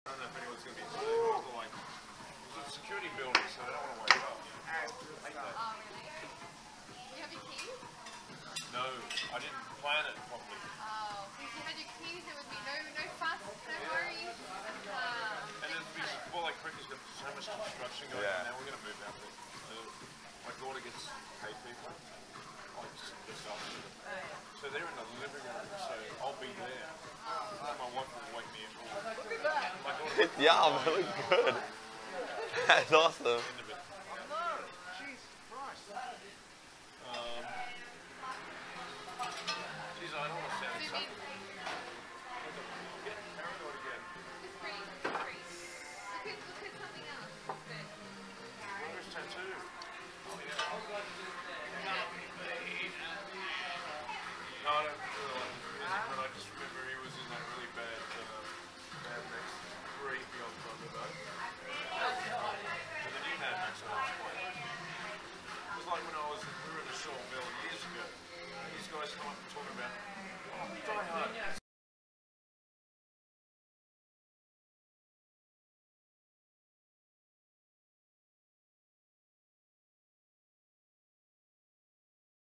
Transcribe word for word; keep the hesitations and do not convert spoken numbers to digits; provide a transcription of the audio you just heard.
I don't know if anyone's going to be today. Like, it's a security building, so I don't want to wake up. Oh, really? Do you have your keys? No, I didn't plan it properly. Oh, so if you had your keys, there would be no, no fuss, no worries. Uh, and then, well, like, Cricket's got so much construction going yeah. on now, we're going to move down there. Uh, my daughter gets paid people, like, just after them. Oh, yeah. So they're in the living room, so I'll be there. Oh. My wife will wake me up. Look at that. Yeah, I'm really good. That's awesome. Like when I was, we were in a short bill years ago, these guys come up and talk about